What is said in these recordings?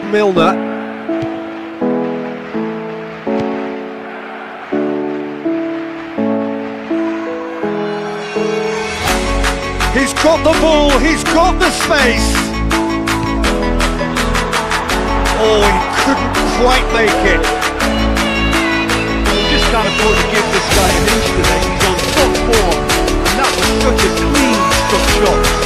Milner. He's got the ball, he's got the space. Oh, he couldn't quite make it. You just can't afford to give this guy an inch today. He's on top form, and that was such a clean struck shot.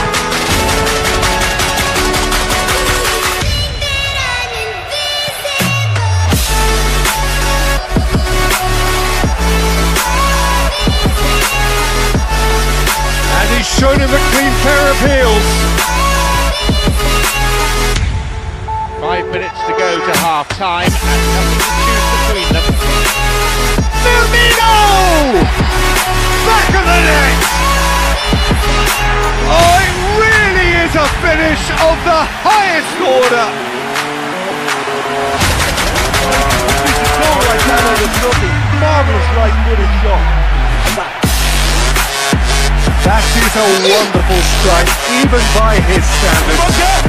He's shown him a clean pair of heels. 5 minutes to go to half-time, and nothing to choose between them. Firmino! Back of the net! Oh, it really is a finish of the highest order. It's a goal like that out of nothing. Marvellous right-footed shot. That is a wonderful strike, even by his standards.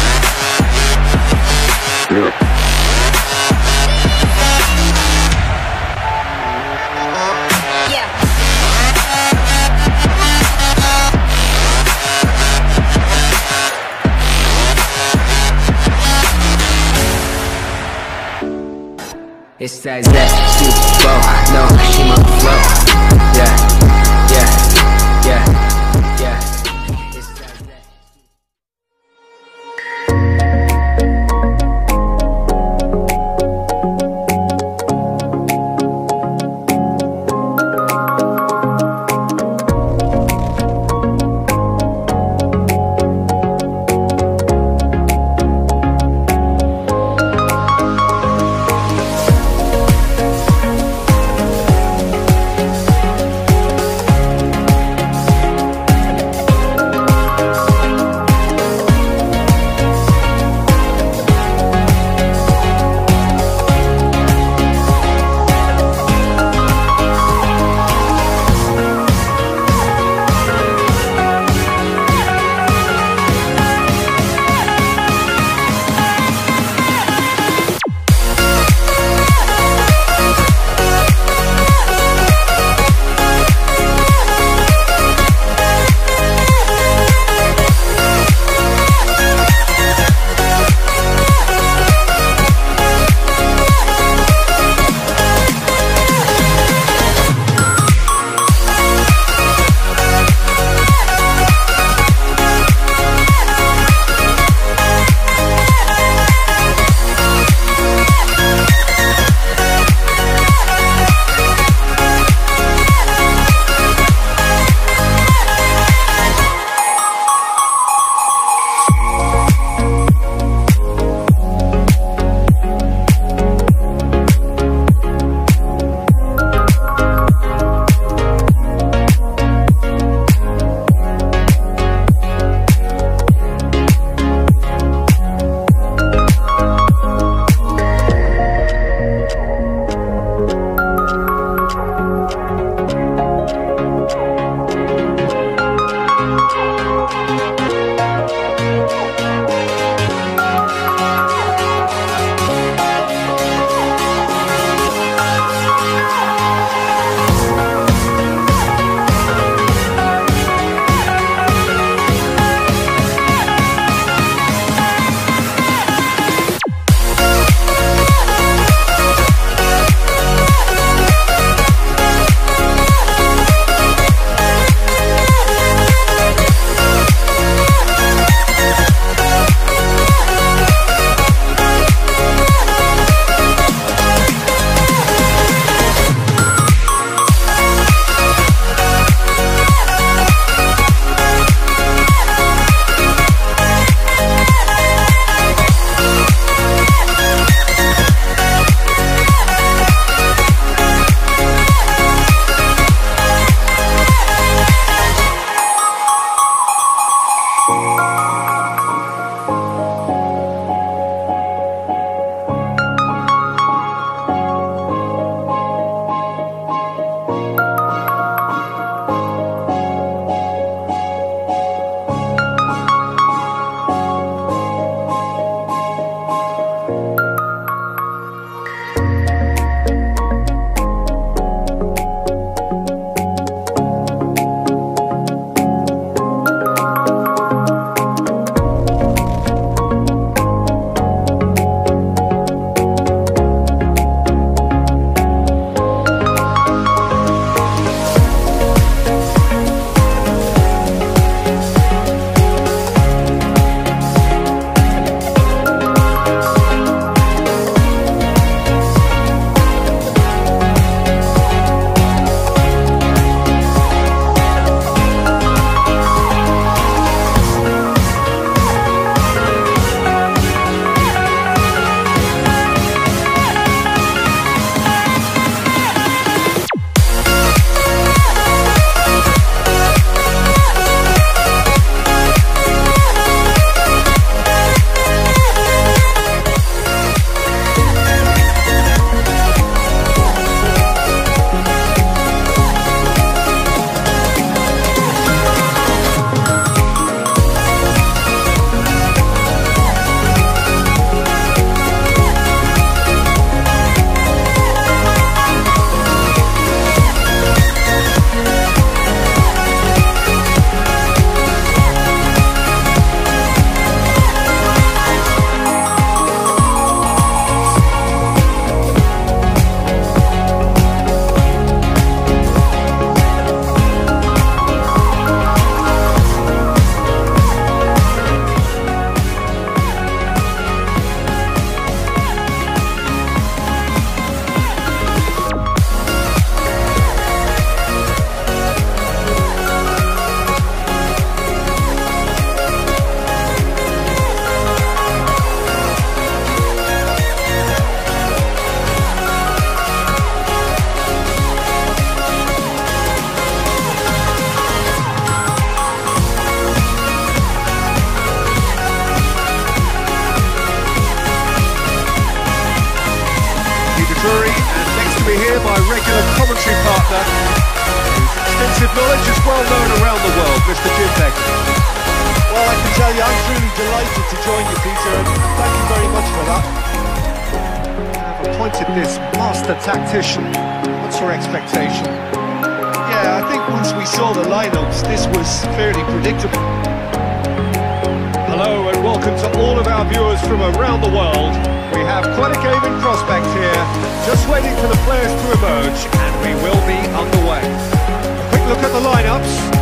It's that super flow, no, she my flow, yeah, yeah, yeah, yeah. It's that commentary partner. Extensive knowledge is well known around the world, Mr. Jimpek. Well, I can tell you, I'm truly delighted to join you, Peter, and thank you very much for that. I've appointed this master tactician. What's your expectation? Yeah, I think once we saw the lineups, this was fairly predictable. Hello and welcome to all of our viewers from around the world. We have quite a game in prospect here, just waiting for the players to emerge, and we will be underway. A quick look at the lineups.